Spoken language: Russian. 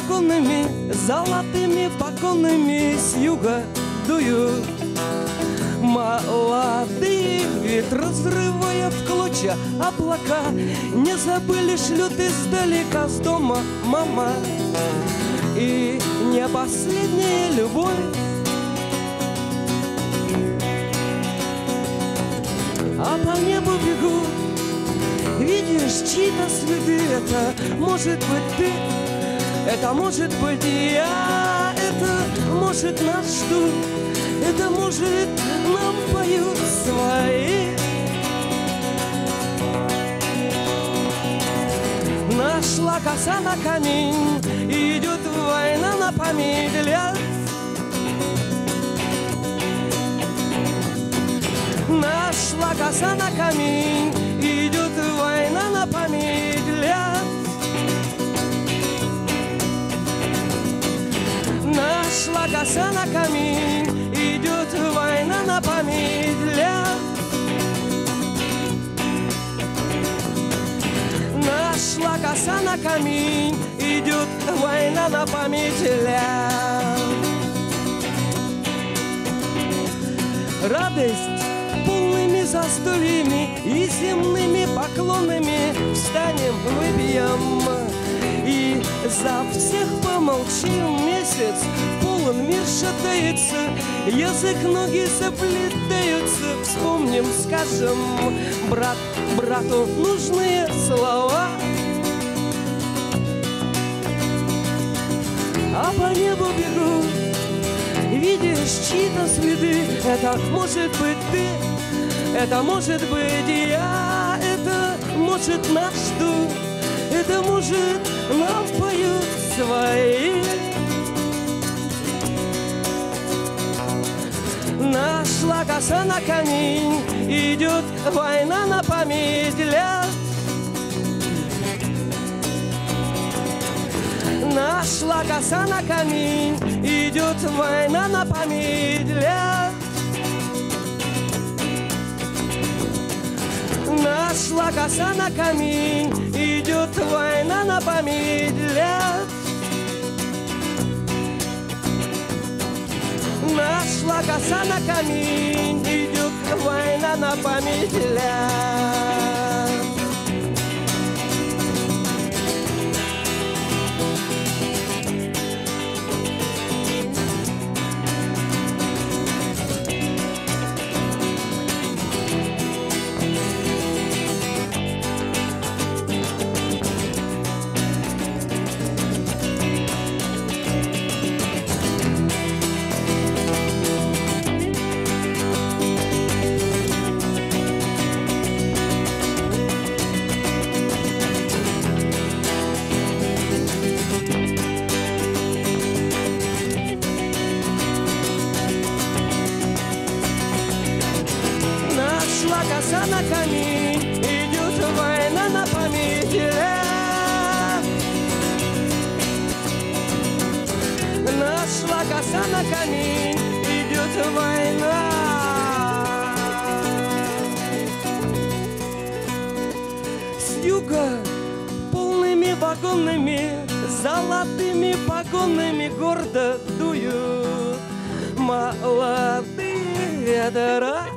вагонами, золотыми погонами с юга дуют молодые ветры, разрывая в клочья облака. Не забыли, шлют издалека с дома мама. И не последняя любовь. А по небу бегут, видишь чьи-то следы. Это может быть ты, это может быть я, это может нас ждут, это может нам поют свои. Нашла коса на камень, идет война на память лет. Нашла коса на камень, идет война на память лет. Нашла коса на камень, идет война на память лет. Нашла коса на камень, идет война на память лет. Радость полными застольями и земными поклонами встанем, выпьем и за всех помолчим. Месяц полон, мир шатается, язык, ноги заплетаются. Вспомним, скажем, брат брату нужные слова. А по небу бегут, видишь чьи-то следы. Это может быть ты, это может быть я, это может нас ждут, это может нам поют свои. Нашла коса на камень, идет война на память лет. Нашла коса на камень, идет война на память лет. Нашла коса на камень, идет война на память лет. Нашла коса на камень, идет война на память лет. Нашла коса на камень, идет война на память лет. Нашла коса на камень, идет война. С юга полными вагонами, золотыми погонами гордо дуют молодые ветра.